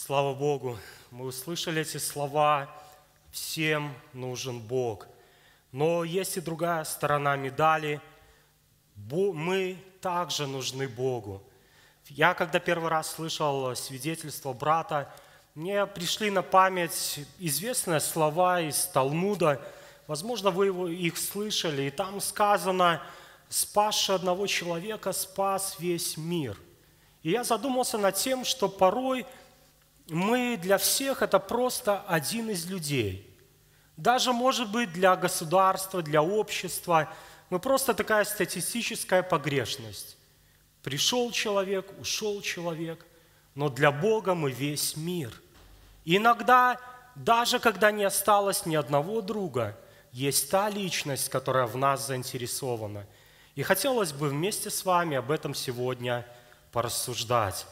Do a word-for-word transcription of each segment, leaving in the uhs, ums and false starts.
Слава Богу, мы услышали эти слова «Всем нужен Бог». Но есть и другая сторона медали. Мы также нужны Богу. Я, когда первый раз слышал свидетельство брата, мне пришли на память известные слова из Талмуда. Возможно, вы его, их слышали. И там сказано: «Спасший одного человека спас весь мир». И я задумался над тем, что порой мы для всех это просто один из людей. Даже, может быть, для государства, для общества. Мы просто такая статистическая погрешность. Пришел человек, ушел человек, но для Бога мы весь мир. И иногда, даже когда не осталось ни одного друга, есть та личность, которая в нас заинтересована. И хотелось бы вместе с вами об этом сегодня порассуждать.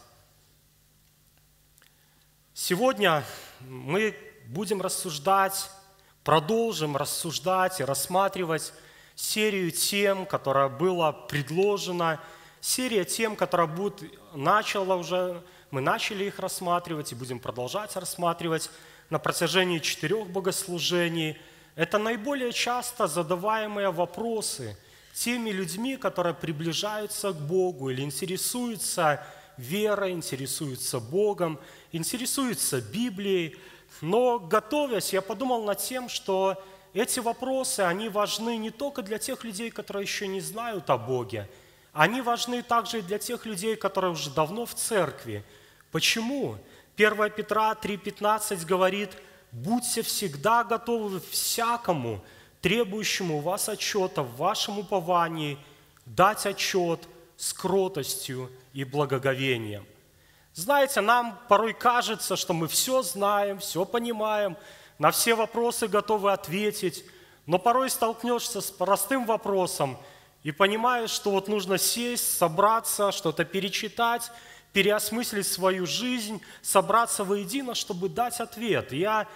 Сегодня мы будем рассуждать, продолжим рассуждать и рассматривать серию тем, которая была предложена, серия тем, которая будет, начала уже, мы начали их рассматривать и будем продолжать рассматривать на протяжении четырех богослужений. Это наиболее часто задаваемые вопросы теми людьми, которые приближаются к Богу или интересуются верой, интересуются Богом, интересуются Библией. Но, готовясь, я подумал над тем, что эти вопросы, они важны не только для тех людей, которые еще не знают о Боге, они важны также и для тех людей, которые уже давно в церкви. Почему? первое Петра три пятнадцать говорит: «Будьте всегда готовы всякому, требующему у вас отчета в вашем уповании, дать отчет с кротостью и благоговением». Знаете, нам порой кажется, что мы все знаем, все понимаем, на все вопросы готовы ответить, но порой столкнешься с простым вопросом и понимаешь, что вот нужно сесть, собраться, что-то перечитать, переосмыслить свою жизнь, собраться воедино, чтобы дать ответ. Я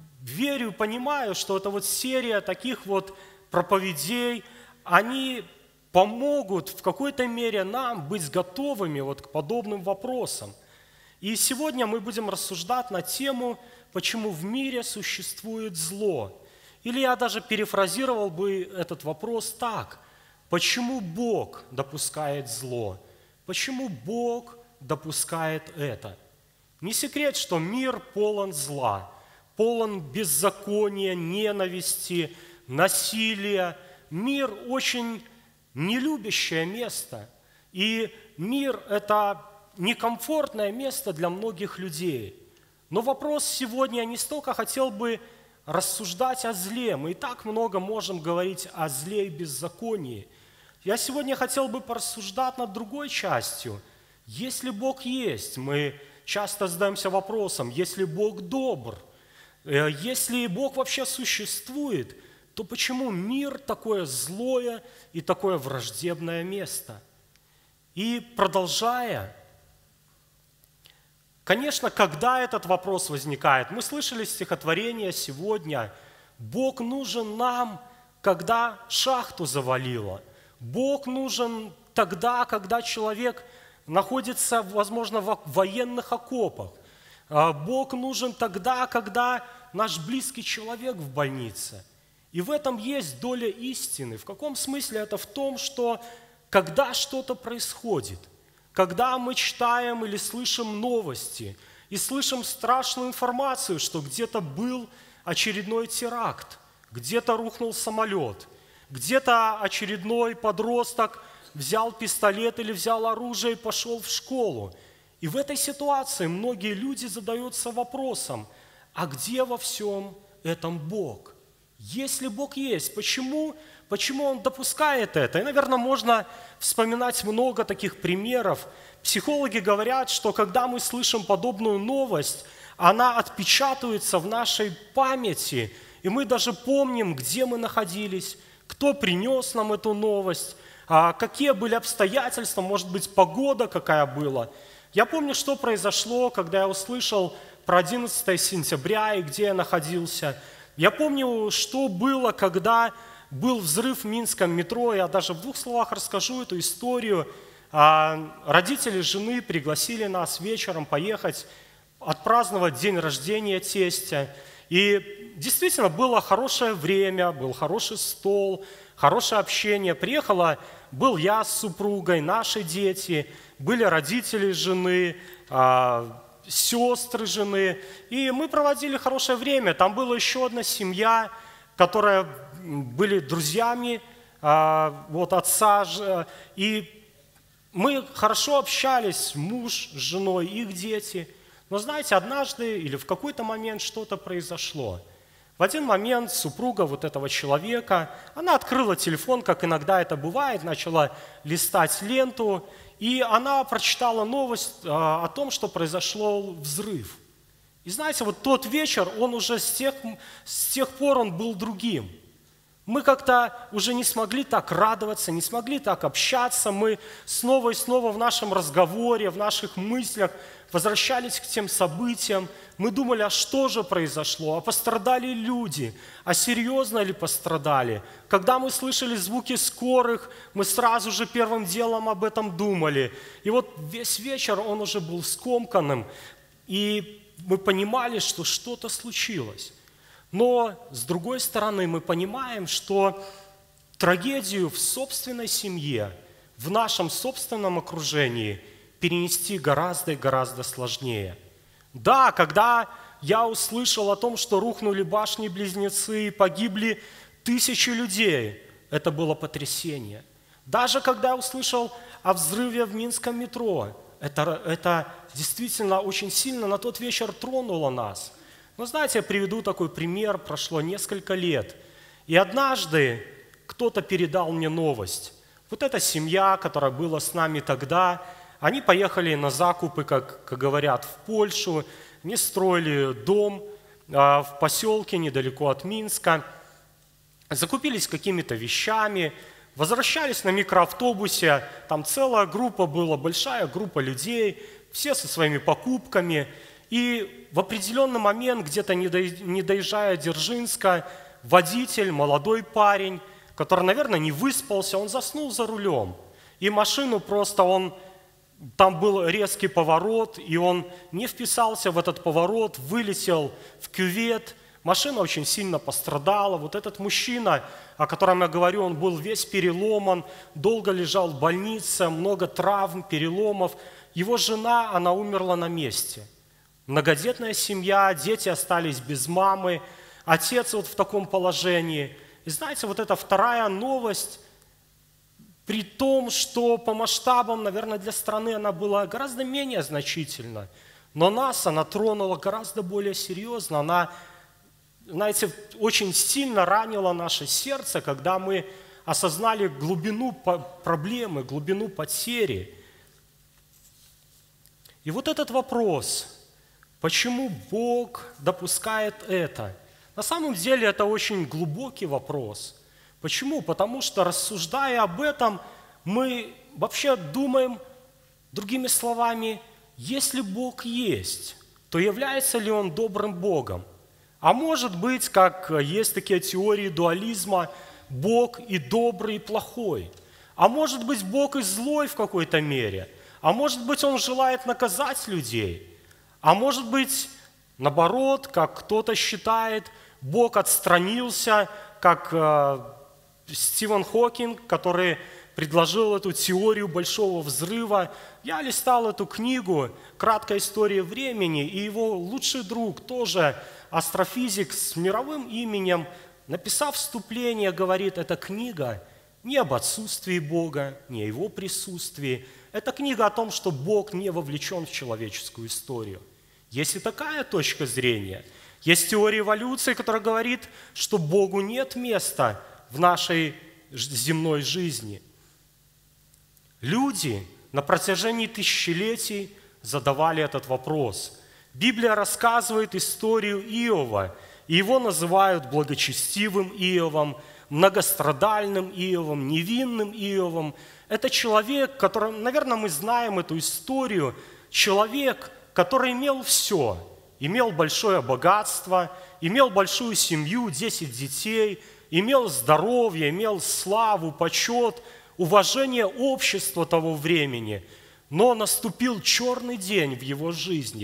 верю, понимаю, что это вот серия таких вот проповедей, они помогут в какой-то мере нам быть готовыми вот к подобным вопросам. И сегодня мы будем рассуждать на тему, почему в мире существует зло. Или я даже перефразировал бы этот вопрос так: почему Бог допускает зло? Почему Бог допускает это? Не секрет, что мир полон зла, полон беззакония, ненависти, насилия. Мир очень нелюбящее место. И мир – это некомфортное место для многих людей. Но вопрос сегодня, я не столько хотел бы рассуждать о зле. Мы и так много можем говорить о зле и беззаконии. Я сегодня хотел бы порассуждать над другой частью. Если Бог есть, мы часто задаемся вопросом, если Бог добр, если Бог вообще существует, то почему мир такое злое и такое враждебное место? И продолжая, конечно, когда этот вопрос возникает? Мы слышали стихотворение сегодня: «Бог нужен нам, когда шахту завалило». Бог нужен тогда, когда человек находится, возможно, в военных окопах. Бог нужен тогда, когда наш близкий человек в больнице. И в этом есть доля истины. В каком смысле? Это в том, что когда что-то происходит, когда мы читаем или слышим новости и слышим страшную информацию, что где-то был очередной теракт, где-то рухнул самолет, где-то очередной подросток взял пистолет или взял оружие и пошел в школу. И в этой ситуации многие люди задаются вопросом: а где во всем этом Бог? Если Бог есть, почему, почему Он допускает это? И, наверное, можно вспоминать много таких примеров. Психологи говорят, что когда мы слышим подобную новость, она отпечатывается в нашей памяти, и мы даже помним, где мы находились, кто принес нам эту новость, какие были обстоятельства, может быть, погода какая была. Я помню, что произошло, когда я услышал про одиннадцатое сентября и где я находился. Я помню, что было, когда был взрыв в Минском метро. Я даже в двух словах расскажу эту историю. Родители жены пригласили нас вечером поехать отпраздновать день рождения тестя. И действительно было хорошее время, был хороший стол, хорошее общение. Приехала, был я с супругой, наши дети, были родители жены, сестры жены. И мы проводили хорошее время. Там была еще одна семья, которая были друзьями вот, отца. И мы хорошо общались, муж с женой, их дети. Но знаете, однажды или в какой-то момент что-то произошло. В один момент супруга вот этого человека, она открыла телефон, как иногда это бывает, начала листать ленту, и она прочитала новость о том, что произошел взрыв. И знаете, вот тот вечер, он уже с тех, с тех пор он был другим. Мы как-то уже не смогли так радоваться, не смогли так общаться. Мы снова и снова в нашем разговоре, в наших мыслях возвращались к тем событиям. Мы думали, а что же произошло? А пострадали люди? А серьезно ли пострадали? Когда мы слышали звуки скорых, мы сразу же первым делом об этом думали. И вот весь вечер он уже был скомканным, и мы понимали, что что-то случилось. Но, с другой стороны, мы понимаем, что трагедию в собственной семье, в нашем собственном окружении перенести гораздо и гораздо сложнее. Да, когда я услышал о том, что рухнули башни-близнецы и погибли тысячи людей, это было потрясение. Даже когда я услышал о взрыве в Минском метро, это, это действительно очень сильно на тот вечер тронуло нас. Но знаете, я приведу такой пример. Прошло несколько лет, и однажды кто-то передал мне новость. Вот эта семья, которая была с нами тогда, они поехали на закупы, как, как говорят, в Польшу. Они строили дом а, в поселке недалеко от Минска. Закупились какими-то вещами, возвращались на микроавтобусе. Там целая группа была, большая группа людей, все со своими покупками. И в определенный момент, где-то не доезжая Дзержинска, водитель, молодой парень, который, наверное, не выспался, он заснул за рулем. И машину просто он, там был резкий поворот, и он не вписался в этот поворот, вылетел в кювет. Машина очень сильно пострадала. Вот этот мужчина, о котором я говорю, он был весь переломан, долго лежал в больнице, много травм, переломов. Его жена, она умерла на месте. Многодетная семья, дети остались без мамы, отец вот в таком положении. И знаете, вот эта вторая новость, при том, что по масштабам, наверное, для страны она была гораздо менее значительна, но нас она тронула гораздо более серьезно. Она, знаете, очень сильно ранила наше сердце, когда мы осознали глубину проблемы, глубину потери. И вот этот вопрос – почему Бог допускает это? На самом деле это очень глубокий вопрос. Почему? Потому что, рассуждая об этом, мы вообще думаем, другими словами, если Бог есть, то является ли Он добрым Богом? А может быть, как есть такие теории дуализма, Бог и добрый, и плохой. А может быть, Бог и злой в какой-то мере. А может быть, Он желает наказать людей. А может быть, наоборот, как кто-то считает, Бог отстранился, как э, Стивен Хокинг, который предложил эту теорию большого взрыва. Я листал эту книгу «Краткая история времени», и его лучший друг, тоже астрофизик с мировым именем, написав вступление, говорит, эта книга не об отсутствии Бога, не о Его присутствии. Это книга о том, что Бог не вовлечен в человеческую историю. Есть и такая точка зрения. Есть теория эволюции, которая говорит, что Богу нет места в нашей земной жизни. Люди на протяжении тысячелетий задавали этот вопрос. Библия рассказывает историю Иова, и его называют благочестивым Иовом, многострадальным Иовом, невинным Иовом. Это человек, который, наверное, мы знаем эту историю, человек, который имел все, имел большое богатство, имел большую семью, десять детей, имел здоровье, имел славу, почет, уважение общества того времени. Но наступил черный день в его жизни.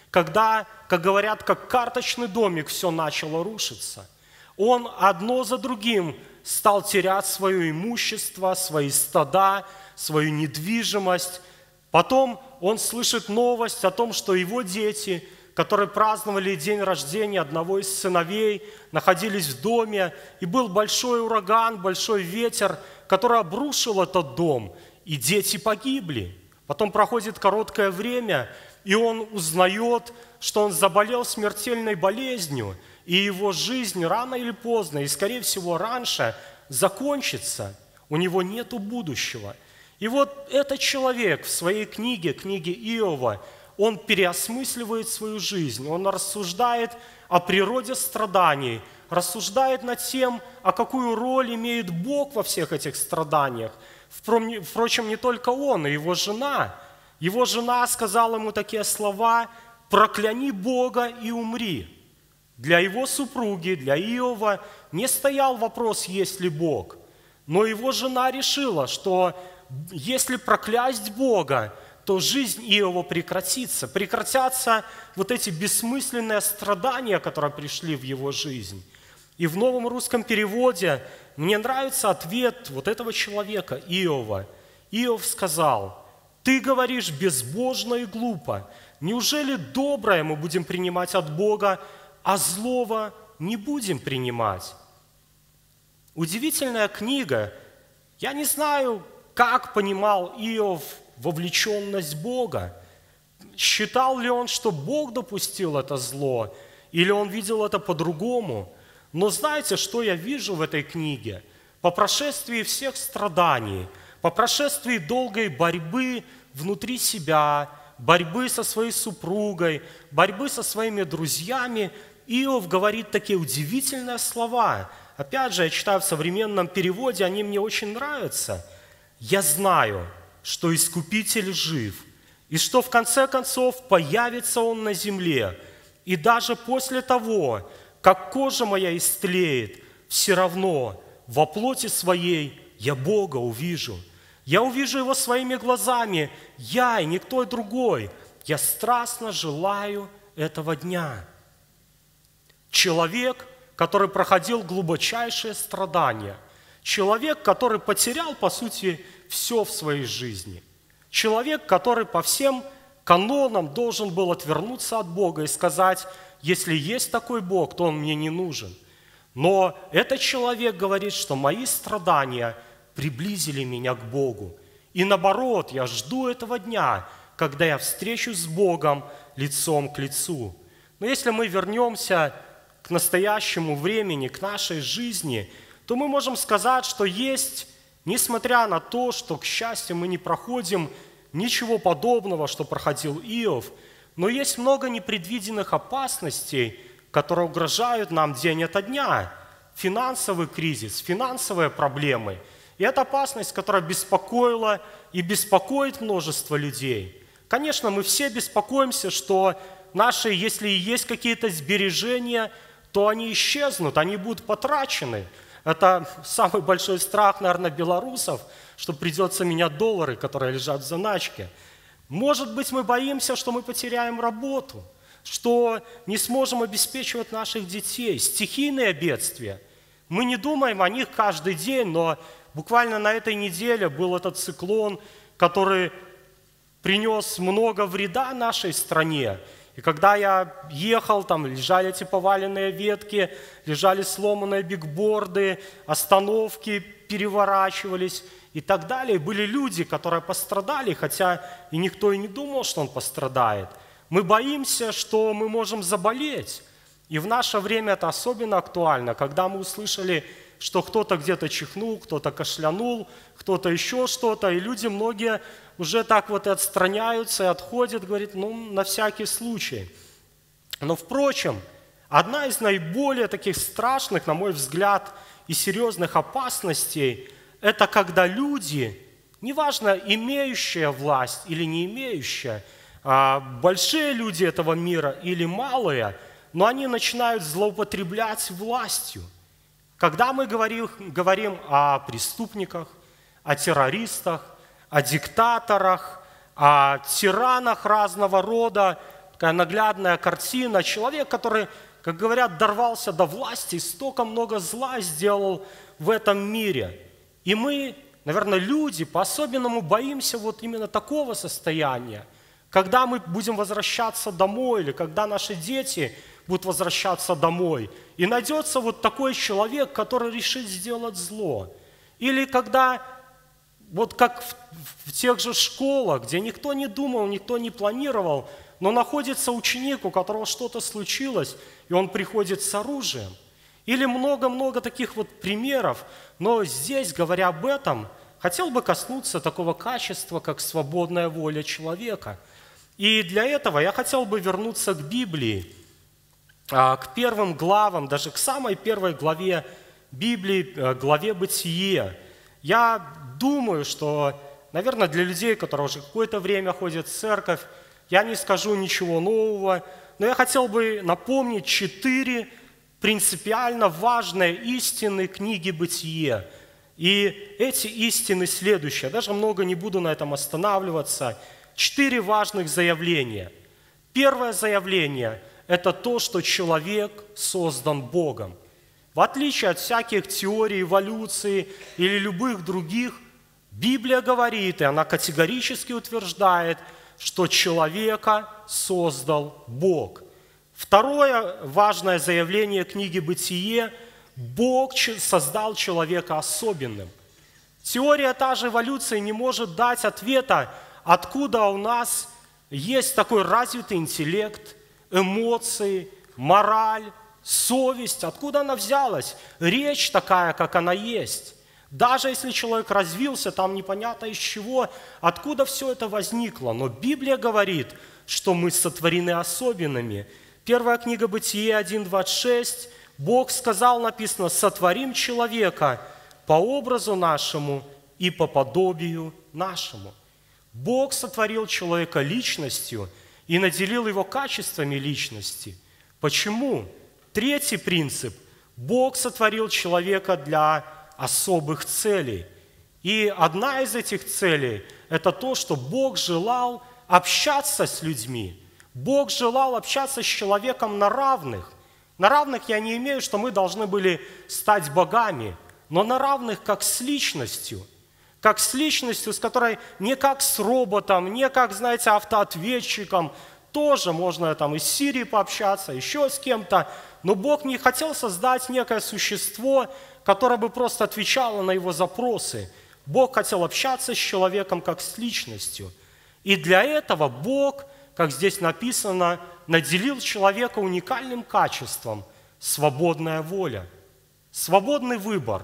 когда, как говорят, как карточный домик, все начало рушиться. Он одно за другим стал терять свое имущество, свои стада, свою недвижимость. Потом он слышит новость о том, что его дети, которые праздновали день рождения одного из сыновей, находились в доме, и был большой ураган, большой ветер, который обрушил этот дом, и дети погибли. Потом проходит короткое время, и он узнает, что он заболел смертельной болезнью, и его жизнь рано или поздно, и, скорее всего, раньше, закончится. У него нет будущего. И вот этот человек в своей книге, книге Иова, он переосмысливает свою жизнь, он рассуждает о природе страданий, рассуждает над тем, а какую роль имеет Бог во всех этих страданиях. Впрочем, не только он, и его жена. Его жена сказала ему такие слова: «Прокляни Бога и умри». Для его супруги, для Иова не стоял вопрос, есть ли Бог. Но его жена решила, что если проклясть Бога, то жизнь Иова прекратится. Прекратятся вот эти бессмысленные страдания, которые пришли в его жизнь. И в новом русском переводе мне нравится ответ вот этого человека, Иова. Иов сказал: «Ты говоришь безбожно и глупо. Неужели доброе мы будем принимать от Бога, а злого не будем принимать?» Удивительная книга. Я не знаю, как понимал Иов вовлеченность Бога. Считал ли он, что Бог допустил это зло, или он видел это по-другому? Но знаете, что я вижу в этой книге? По прошествии всех страданий, по прошествии долгой борьбы внутри себя, борьбы со своей супругой, борьбы со своими друзьями, Иов говорит такие удивительные слова. Опять же, я читаю в современном переводе, они мне очень нравятся. «Я знаю, что Искупитель жив, и что в конце концов появится Он на земле, и даже после того, как кожа моя истлеет, все равно во плоти своей я Бога увижу. Я увижу Его своими глазами, я и никто другой. Я страстно желаю этого дня». Человек, который проходил глубочайшие страдания. Человек, который потерял, по сути, все в своей жизни. Человек, который по всем канонам должен был отвернуться от Бога и сказать: если есть такой Бог, то Он мне не нужен. Но этот человек говорит, что мои страдания приблизили меня к Богу. И наоборот, я жду этого дня, когда я встречусь с Богом лицом к лицу. Но если мы вернемся к настоящему времени, к нашей жизни, то мы можем сказать, что есть, несмотря на то, что, к счастью, мы не проходим ничего подобного, что проходил Иов, но есть много непредвиденных опасностей, которые угрожают нам день ото дня. Финансовый кризис, финансовые проблемы. И это опасность, которая беспокоила и беспокоит множество людей. Конечно, мы все беспокоимся, что наши, если и есть какие-то сбережения, то они исчезнут, они будут потрачены. Это самый большой страх, наверное, белорусов, что придется менять доллары, которые лежат в заначке. Может быть, мы боимся, что мы потеряем работу, что не сможем обеспечивать наших детей. Стихийные бедствия. Мы не думаем о них каждый день, но буквально на этой неделе был этот циклон, который принес много вреда нашей стране. И когда я ехал, там лежали эти поваленные ветки, лежали сломанные бигборды, остановки переворачивались и так далее. Были люди, которые пострадали, хотя и никто и не думал, что он пострадает. Мы боимся, что мы можем заболеть. И в наше время это особенно актуально, когда мы услышали, что кто-то где-то чихнул, кто-то кашлянул, кто-то еще что-то, и люди многие уже так вот и отстраняются, и отходят, говорят, ну, на всякий случай. Но, впрочем, одна из наиболее таких страшных, на мой взгляд, и серьезных опасностей – это когда люди, неважно, имеющие власть или не имеющие, большие люди этого мира или малые, но они начинают злоупотреблять властью. Когда мы говорим, говорим о преступниках, о террористах, о диктаторах, о тиранах разного рода, такая наглядная картина. Человек, который, как говорят, дорвался до власти, столько много зла сделал в этом мире. И мы, наверное, люди по-особенному боимся вот именно такого состояния, когда мы будем возвращаться домой, или когда наши дети будут возвращаться домой, и найдется вот такой человек, который решит сделать зло. Или когда, вот как в, в тех же школах, где никто не думал, никто не планировал, но находится ученик, у которого что-то случилось, и он приходит с оружием. Или много-много таких вот примеров. Но здесь, говоря об этом, хотел бы коснуться такого качества, как свободная воля человека. И для этого я хотел бы вернуться к Библии, к первым главам, даже к самой первой главе Библии, главе «Бытие». Я думаю, что, наверное, для людей, которые уже какое-то время ходят в церковь, я не скажу ничего нового, но я хотел бы напомнить четыре принципиально важные истины книги «Бытие». И эти истины следующие. Я даже много не буду на этом останавливаться. Четыре важных заявления. Первое заявление – это то, что человек создан Богом. В отличие от всяких теорий эволюции или любых других, Библия говорит, и она категорически утверждает, что человека создал Бог. Второе важное заявление книги «Бытие» – Бог создал человека особенным. Теория та же эволюции не может дать ответа, откуда у нас есть такой развитый интеллект, эмоции, мораль, совесть, откуда она взялась, речь такая, как она есть. Даже если человек развился, там непонятно из чего, откуда все это возникло. Но Библия говорит, что мы сотворены особенными. Первая книга Бытие один двадцать шесть. Бог сказал, написано, «Сотворим человека по образу нашему и по подобию нашему». Бог сотворил человека личностью и наделил его качествами личности. Почему? Третий принцип. Бог сотворил человека для особых целей. И одна из этих целей – это то, что Бог желал общаться с людьми. Бог желал общаться с человеком на равных. На равных я не имею, что мы должны были стать богами, но на равных как с личностью. Как с личностью, с которой не как с роботом, не как, знаете, автоответчиком. Тоже можно там из Сирии пообщаться, еще с кем-то. Но Бог не хотел создать некое существо, которое бы просто отвечало на его запросы. Бог хотел общаться с человеком как с личностью. И для этого Бог, как здесь написано, наделил человека уникальным качеством – свободная воля, свободный выбор.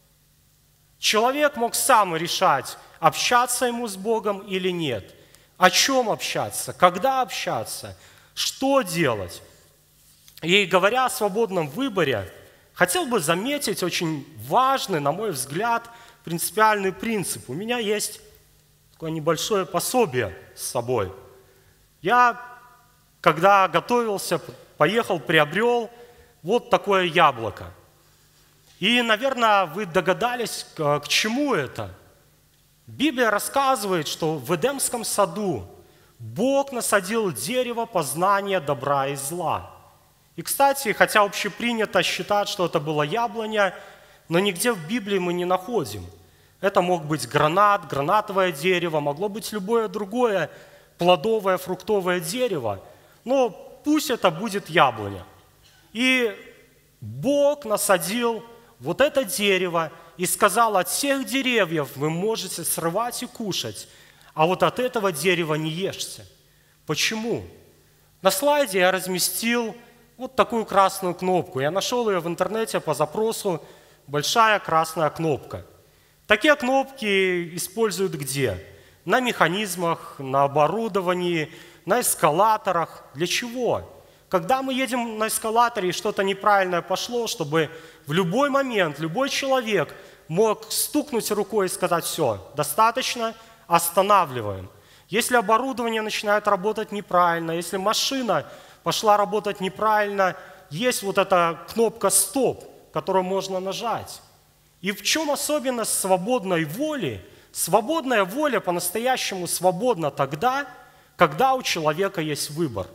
Человек мог сам решать, общаться ему с Богом или нет, о чем общаться, когда общаться, что делать. И говоря о свободном выборе, хотел бы заметить очень важный, на мой взгляд, принципиальный принцип. У меня есть такое небольшое пособие с собой. Я, когда готовился, поехал, приобрел вот такое яблоко. И, наверное, вы догадались, к чему это. Библия рассказывает, что в Эдемском саду Бог насадил дерево познания добра и зла. И, кстати, хотя общепринято считать, что это было яблоня, но нигде в Библии мы не находим. Это мог быть гранат, гранатовое дерево, могло быть любое другое плодовое, фруктовое дерево. Но пусть это будет яблоня. И Бог насадил вот это дерево и сказал, от всех деревьев вы можете срывать и кушать, а вот от этого дерева не ешьте. Почему? На слайде я разместил вот такую красную кнопку. Я нашел ее в интернете по запросу «большая красная кнопка». Такие кнопки используют где? На механизмах, на оборудовании, на эскалаторах. Для чего? Когда мы едем на эскалаторе и что-то неправильное пошло, чтобы в любой момент любой человек мог стукнуть рукой и сказать: все, достаточно, останавливаем. Если оборудование начинает работать неправильно, если машина пошла работать неправильно, есть вот эта кнопка «Стоп», которую можно нажать. И в чем особенность свободной воли? Свободная воля по-настоящему свободна тогда, когда у человека есть выбор.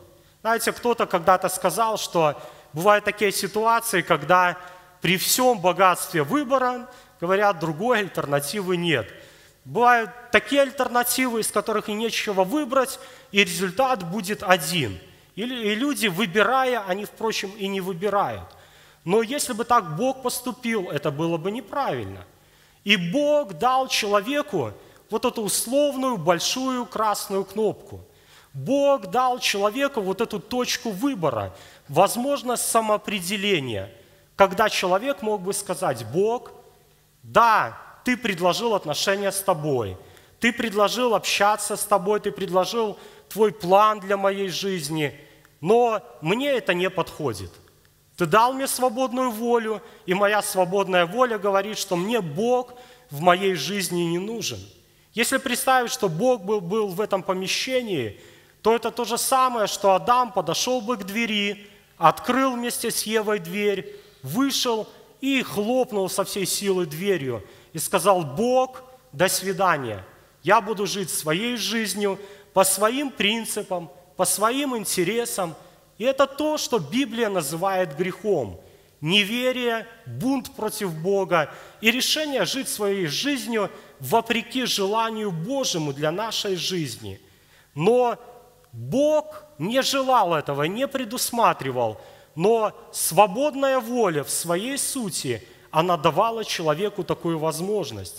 Знаете, кто-то когда-то сказал, что бывают такие ситуации, когда при всем богатстве выбора, говорят, другой альтернативы нет. Бывают такие альтернативы, из которых и нечего выбрать, и результат будет один. И люди, выбирая, они, впрочем, и не выбирают. Но если бы так Бог поступил, это было бы неправильно. И Бог дал человеку вот эту условную большую красную кнопку. Бог дал человеку вот эту точку выбора, возможность самоопределения, когда человек мог бы сказать: Бог, да, Ты предложил отношения с Тобой, Ты предложил общаться с Тобой, Ты предложил Твой план для моей жизни, но мне это не подходит. Ты дал мне свободную волю, и моя свободная воля говорит, что мне Бог в моей жизни не нужен. Если представить, что Бог был, был в этом помещении, то это то же самое, что Адам подошел бы к двери, открыл вместе с Евой дверь, вышел и хлопнул со всей силы дверью и сказал: Бог, до свидания, я буду жить своей жизнью, по своим принципам, по своим интересам. И это то, что Библия называет грехом. Неверие, бунт против Бога и решение жить своей жизнью вопреки желанию Божьему для нашей жизни. Но Бог не желал этого, не предусматривал, но свободная воля в своей сути, она давала человеку такую возможность.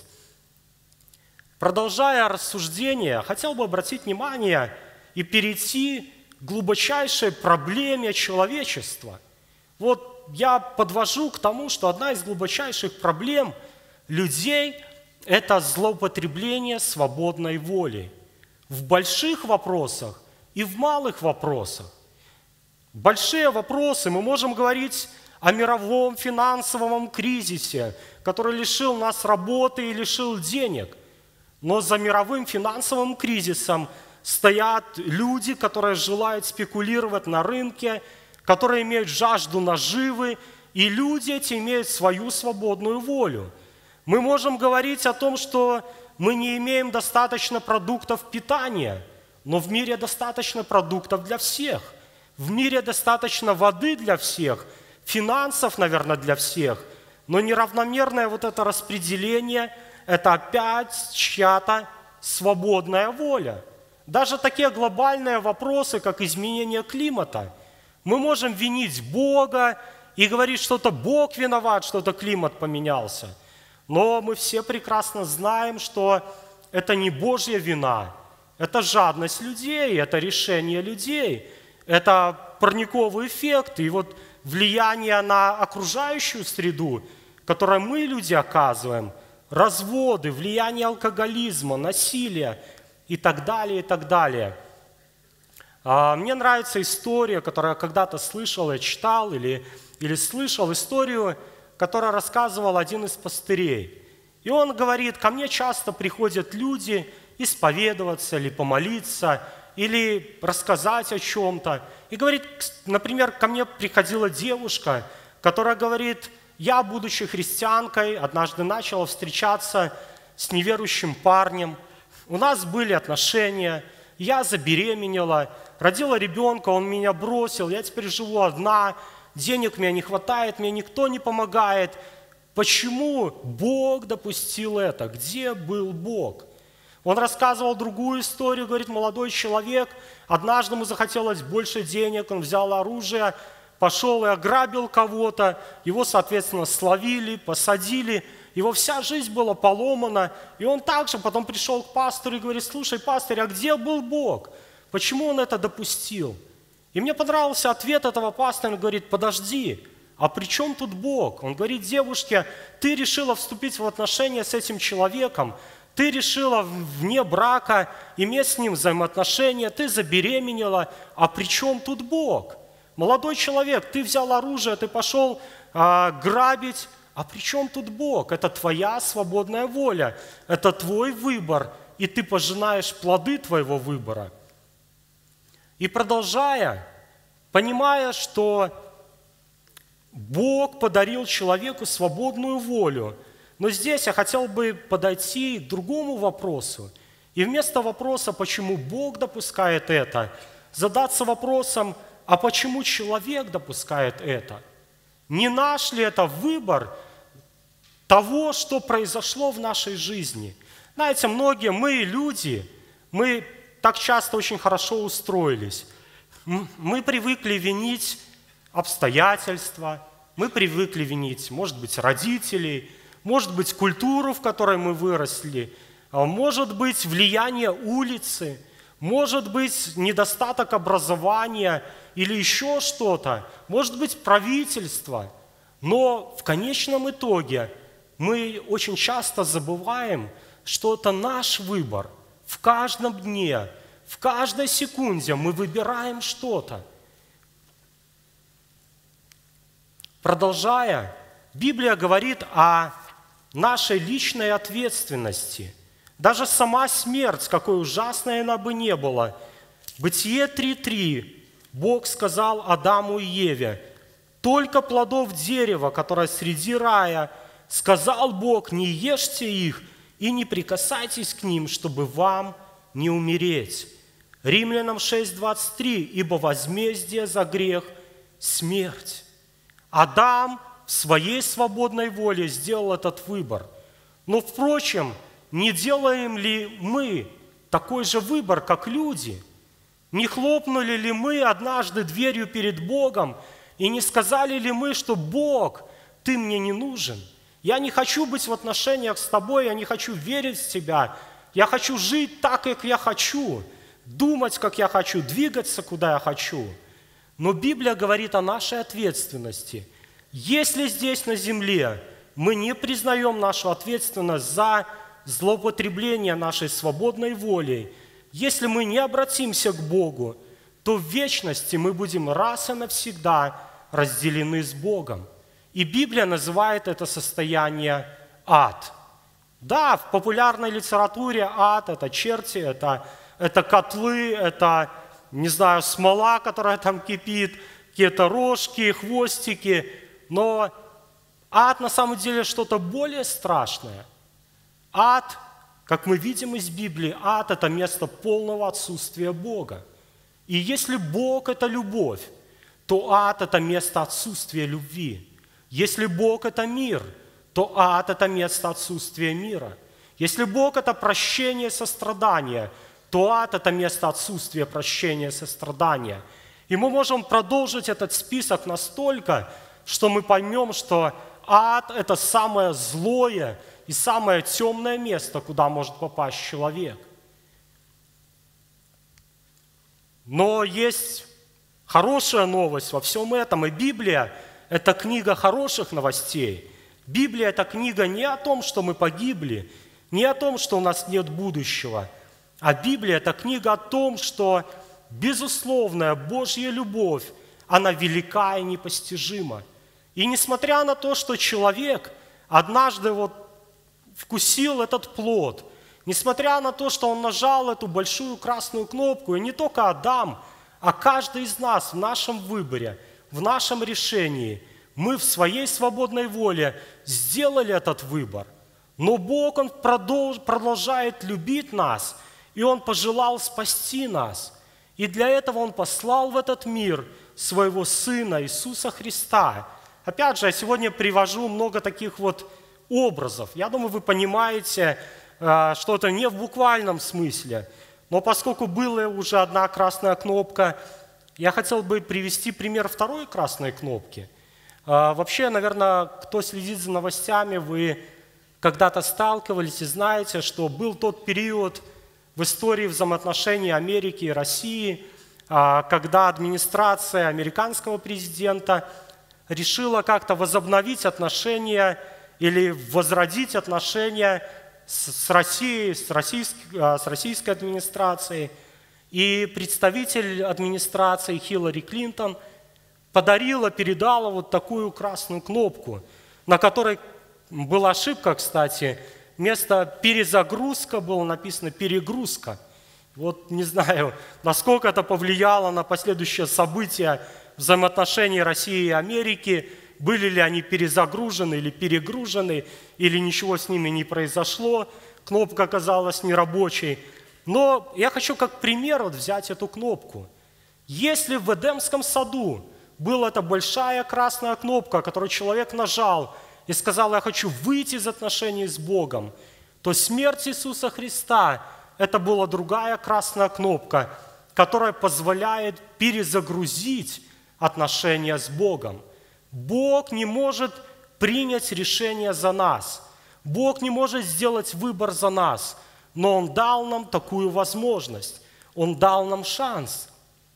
Продолжая рассуждение, хотел бы обратить внимание и перейти к глубочайшей проблеме человечества. Вот я подвожу к тому, что одна из глубочайших проблем людей – это злоупотребление свободной волей в больших вопросах и в малых вопросах. Большие вопросы мы можем говорить о мировом финансовом кризисе, который лишил нас работы и лишил денег. Но за мировым финансовым кризисом стоят люди, которые желают спекулировать на рынке, которые имеют жажду наживы, и люди эти имеют свою свободную волю. Мы можем говорить о том, что мы не имеем достаточно продуктов питания, но в мире достаточно продуктов для всех. В мире достаточно воды для всех, финансов, наверное, для всех, но неравномерное вот это распределение – это опять чья-то свободная воля. Даже такие глобальные вопросы, как изменение климата, мы можем винить Бога и говорить, что это Бог виноват, что это климат поменялся. Но мы все прекрасно знаем, что это не Божья вина, это жадность людей, это решение людей, это парниковый эффект и вот влияние на окружающую среду, которое мы, люди, оказываем, разводы, влияние алкоголизма, насилия и так далее, и так далее. Мне нравится история, которую я когда-то слышал, я читал или, или слышал историю, которую рассказывал один из пастырей. И он говорит: ко мне часто приходят люди исповедоваться или помолиться, или рассказать о чем-то. И говорит, например, ко мне приходила девушка, которая говорит: я, будучи христианкой, однажды начала встречаться с неверующим парнем. У нас были отношения, я забеременела, родила ребенка, он меня бросил, я теперь живу одна, денег мне не хватает, мне никто не помогает. Почему Бог допустил это? Где был Бог? Он рассказывал другую историю, говорит, молодой человек, однажды ему захотелось больше денег, он взял оружие, пошел и ограбил кого-то, его, соответственно, словили, посадили, его вся жизнь была поломана, и он также потом пришел к пастору и говорит: слушай, пастор, а где был Бог? Почему он это допустил? И мне понравился ответ этого пастора, он говорит: подожди, а при чем тут Бог? Он говорит девушке: ты решила вступить в отношения с этим человеком, ты решила вне брака иметь с ним взаимоотношения, ты забеременела, а при чем тут Бог? Молодой человек, ты взял оружие, ты пошел а, грабить, а при чем тут Бог? Это твоя свободная воля, это твой выбор, и ты пожинаешь плоды твоего выбора. И продолжая, понимая, что Бог подарил человеку свободную волю, но здесь я хотел бы подойти к другому вопросу. И вместо вопроса, почему Бог допускает это, задаться вопросом, а почему человек допускает это? Не наш ли это выбор того, что произошло в нашей жизни? Знаете, многие, мы люди, мы так часто очень хорошо устроились. Мы привыкли винить обстоятельства, мы привыкли винить, может быть, родителей, может быть, культуру, в которой мы выросли, может быть, влияние улицы, может быть, недостаток образования или еще что-то, может быть, правительство. Но в конечном итоге мы очень часто забываем, что это наш выбор. В каждом дне, в каждой секунде мы выбираем что-то. Продолжая, Библия говорит о нашей личной ответственности. Даже сама смерть, какой ужасной она бы не была. Бытие три три. Бог сказал Адаму и Еве: «Только плодов дерева, которое среди рая, сказал Бог, не ешьте их и не прикасайтесь к ним, чтобы вам не умереть». Римлянам шесть двадцать три. «Ибо возмездие за грех – смерть». Адам в своей свободной воле сделал этот выбор. Но, впрочем, не делаем ли мы такой же выбор, как люди? Не хлопнули ли мы однажды дверью перед Богом и не сказали ли мы, что «Бог, Ты мне не нужен, я не хочу быть в отношениях с Тобой, я не хочу верить в Тебя, я хочу жить так, как я хочу, думать, как я хочу, двигаться, куда я хочу». Но Библия говорит о нашей ответственности. Если здесь на земле мы не признаем нашу ответственность за злоупотребление нашей свободной волей, если мы не обратимся к Богу, то в вечности мы будем раз и навсегда разделены с Богом. И Библия называет это состояние ад. Да, в популярной литературе ад – это черти, это, это котлы, это, не знаю, смола, которая там кипит, какие-то рожки, хвостики. Но ад на самом деле что-то более страшное. Ад, как мы видим из Библии, ад – это место полного отсутствия Бога. И если Бог – это любовь, то ад – это место отсутствия любви. Если Бог – это мир, то ад – это место отсутствия мира. Если Бог – это прощение и сострадание, то ад – это место отсутствия прощения и сострадания. И мы можем продолжить этот список настолько, что мы поймем, что ад – это самое злое и самое темное место, куда может попасть человек. Но есть хорошая новость во всем этом, и Библия – это книга хороших новостей. Библия – это книга не о том, что мы погибли, не о том, что у нас нет будущего, а Библия – это книга о том, что безусловная Божья любовь, она велика и непостижима. И несмотря на то, что человек однажды вот вкусил этот плод, несмотря на то, что он нажал эту большую красную кнопку, и не только Адам, а каждый из нас в нашем выборе, в нашем решении, мы в своей свободной воле сделали этот выбор. Но Бог, Он продолжает любить нас, и Он пожелал спасти нас. И для этого Он послал в этот мир Своего Сына Иисуса Христа. Опять же, я сегодня привожу много таких вот образов. Я думаю, вы понимаете, что это не в буквальном смысле. Но поскольку была уже одна красная кнопка, я хотел бы привести пример второй красной кнопки. Вообще, наверное, кто следит за новостями, вы когда-то сталкивались и знаете, что был тот период в истории взаимоотношений Америки и России, когда администрация американского президента решила как-то возобновить отношения или возродить отношения с Россией, с российской, с российской администрацией. И представитель администрации Хиллари Клинтон подарила, передала вот такую красную кнопку, на которой была ошибка, кстати. Вместо «перезагрузка» было написано «перегрузка». Вот не знаю, насколько это повлияло на последующие события взаимоотношений России и Америки, были ли они перезагружены или перегружены, или ничего с ними не произошло, кнопка оказалась нерабочей. Но я хочу как пример вот взять эту кнопку. Если в Эдемском саду была эта большая красная кнопка, которую человек нажал и сказал: «Я хочу выйти из отношений с Богом», то смерть Иисуса Христа – это была другая красная кнопка, которая позволяет перезагрузить отношения с Богом. Бог не может принять решение за нас. Бог не может сделать выбор за нас, но Он дал нам такую возможность. Он дал нам шанс.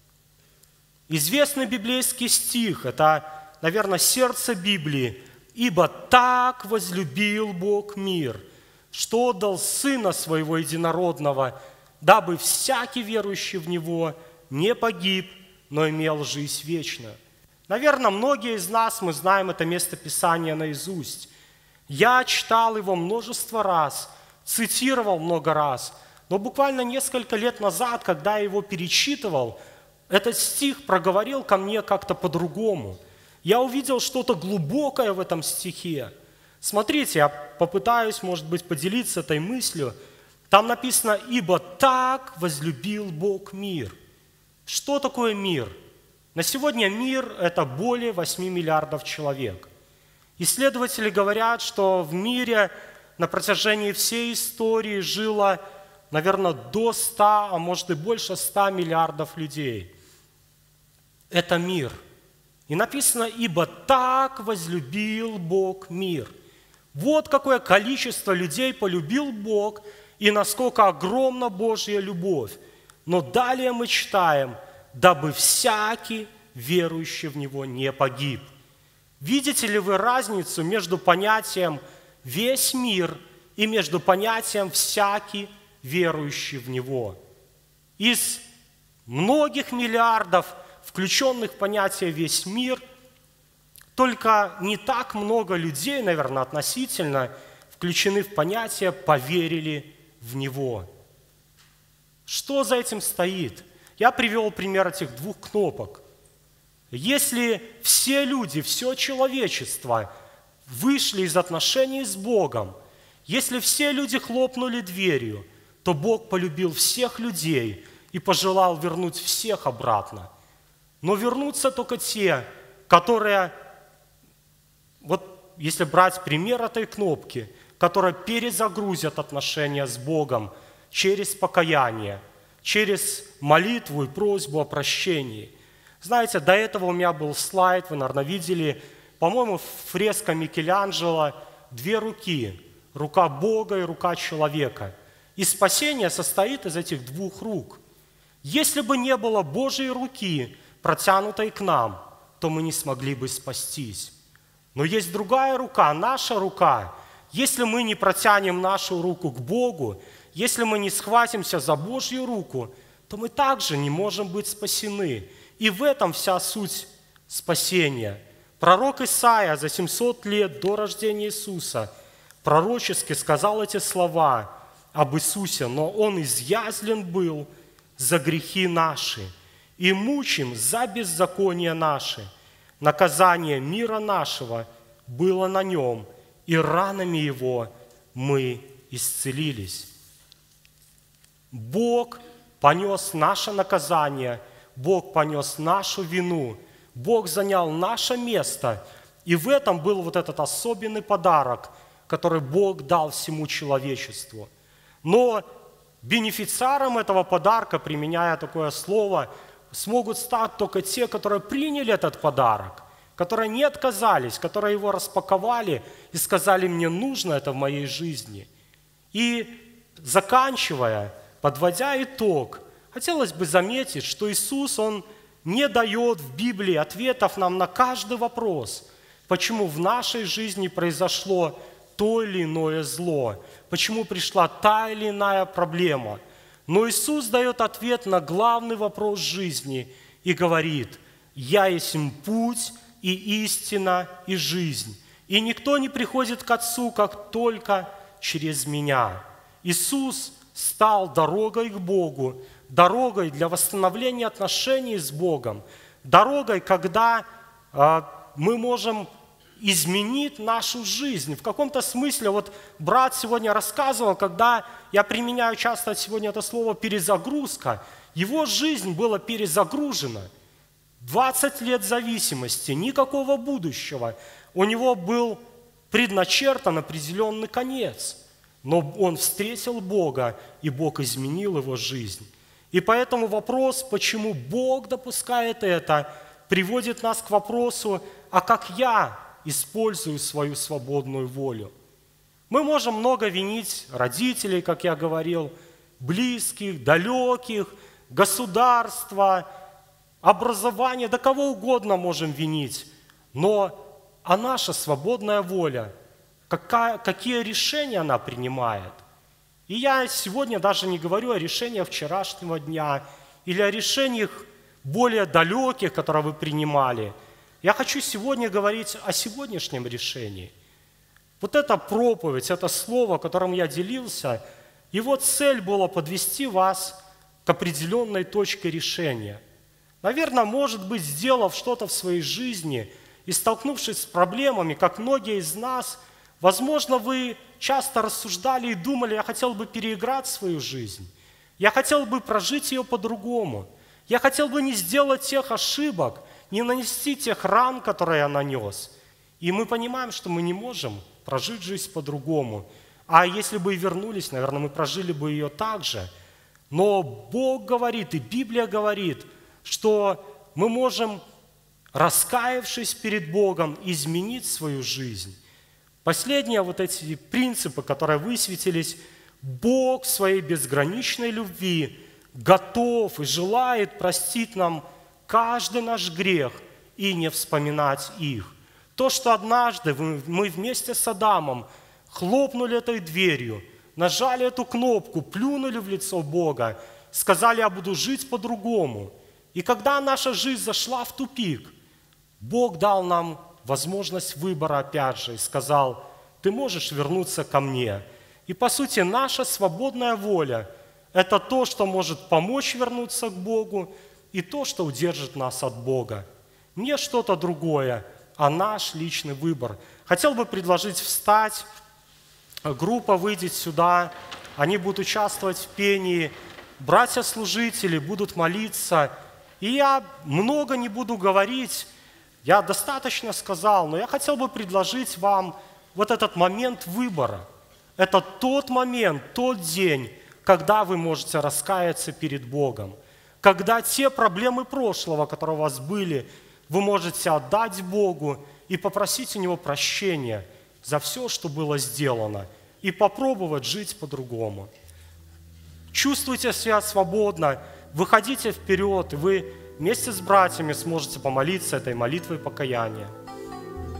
Известный библейский стих – это, наверное, сердце Библии. «Ибо так возлюбил Бог мир, что отдал Сына Своего Единородного, дабы всякий верующий в Него не погиб, но имел жизнь вечную». Наверное, многие из нас, мы знаем это местописание наизусть. Я читал его множество раз, цитировал много раз, но буквально несколько лет назад, когда я его перечитывал, этот стих проговорил ко мне как-то по-другому. Я увидел что-то глубокое в этом стихе. Смотрите, я попытаюсь, может быть, поделиться этой мыслью. Там написано: «Ибо так возлюбил Бог мир». Что такое мир? На сегодня мир – это более восьми миллиардов человек. Исследователи говорят, что в мире на протяжении всей истории жило, наверное, до ста, а может и больше ста миллиардов людей. Это мир. И написано: «Ибо так возлюбил Бог мир». Вот какое количество людей полюбил Бог и насколько огромна Божья любовь. Но далее мы читаем: «Дабы всякий верующий в Него не погиб». Видите ли вы разницу между понятием «весь мир» и между понятием «всякий верующий в Него»? Из многих миллиардов, включенных в понятие «весь мир», только не так много людей, наверное, относительно, включены в понятие «поверили в Него». Что за этим стоит? Я привел пример этих двух кнопок. Если все люди, все человечество вышли из отношений с Богом, если все люди хлопнули дверью, то Бог полюбил всех людей и пожелал вернуть всех обратно. Но вернутся только те, которые, вот если брать пример этой кнопки, которые перезагрузят отношения с Богом через покаяние, через молитву и просьбу о прощении. Знаете, до этого у меня был слайд, вы, наверное, видели, по-моему, фреска Микеланджело, две руки, рука Бога и рука человека. И спасение состоит из этих двух рук. Если бы не было Божьей руки, протянутой к нам, то мы не смогли бы спастись. Но есть другая рука, наша рука. Если мы не протянем нашу руку к Богу, если мы не схватимся за Божью руку, то мы также не можем быть спасены. И в этом вся суть спасения. Пророк Исаия за семьсот лет до рождения Иисуса пророчески сказал эти слова об Иисусе: «Но Он изъязлен был за грехи наши, и мучим за беззаконие наши. Наказание мира нашего было на Нем, и ранами Его мы исцелились». Бог понес наше наказание, Бог понес нашу вину, Бог занял наше место. И в этом был вот этот особенный подарок, который Бог дал всему человечеству. Но бенефициаром этого подарка, применяя такое слово, смогут стать только те, которые приняли этот подарок, которые не отказались, которые его распаковали и сказали: «Мне нужно это в моей жизни». И заканчивая, подводя итог, хотелось бы заметить, что Иисус, Он не дает в Библии ответов нам на каждый вопрос, почему в нашей жизни произошло то или иное зло, почему пришла та или иная проблема. Но Иисус дает ответ на главный вопрос жизни и говорит: «Я есть путь и истина и жизнь, и никто не приходит к Отцу, как только через Меня». Иисус стал дорогой к Богу, дорогой для восстановления отношений с Богом, дорогой, когда э, мы можем изменить нашу жизнь. В каком-то смысле, вот брат сегодня рассказывал, когда я применяю часто сегодня это слово «перезагрузка», Его жизнь была перезагружена. двадцать лет зависимости, никакого будущего. У него был предначертан определенный конец. Но он встретил Бога, и Бог изменил его жизнь. И поэтому вопрос, почему Бог допускает это, приводит нас к вопросу, а как я использую свою свободную волю? Мы можем много винить родителей, как я говорил, близких, далеких, государства, образование, да кого угодно можем винить. Но а наша свободная воля, какая, какие решения она принимает? И я сегодня даже не говорю о решениях вчерашнего дня или о решениях более далеких, которые вы принимали. Я хочу сегодня говорить о сегодняшнем решении. Вот эта проповедь, это слово, которым я делился, его цель была подвести вас к определенной точке решения. Наверное, может быть, сделав что-то в своей жизни и столкнувшись с проблемами, как многие из нас, возможно, вы часто рассуждали и думали, я хотел бы переиграть свою жизнь, я хотел бы прожить ее по-другому, я хотел бы не сделать тех ошибок, не нанести тех ран, которые я нанес. И мы понимаем, что мы не можем прожить жизнь по-другому. А если бы и вернулись, наверное, мы прожили бы ее так же. Но Бог говорит, и Библия говорит, что мы можем, раскаявшись перед Богом, изменить свою жизнь. Последние вот эти принципы, которые высветились, Бог в своей безграничной любви готов и желает простить нам каждый наш грех и не вспоминать их. То, что однажды мы вместе с Адамом хлопнули этой дверью, нажали эту кнопку, плюнули в лицо Бога, сказали, я буду жить по-другому. И когда наша жизнь зашла в тупик, Бог дал нам возможность выбора опять же и сказал, ты можешь вернуться ко мне. И по сути наша свободная воля – это то, что может помочь вернуться к Богу, и то, что удержит нас от Бога. Не что-то другое, а наш личный выбор. Хотел бы предложить встать, группа выйдет сюда, они будут участвовать в пении, братья-служители будут молиться. И я много не буду говорить, я достаточно сказал, но я хотел бы предложить вам вот этот момент выбора. Это тот момент, тот день, когда вы можете раскаяться перед Богом. Когда те проблемы прошлого, которые у вас были, вы можете отдать Богу и попросить у Него прощения за все, что было сделано, и попробовать жить по-другому. Чувствуйте себя свободно, выходите вперед, и вы вместе с братьями сможете помолиться этой молитвой покаяния.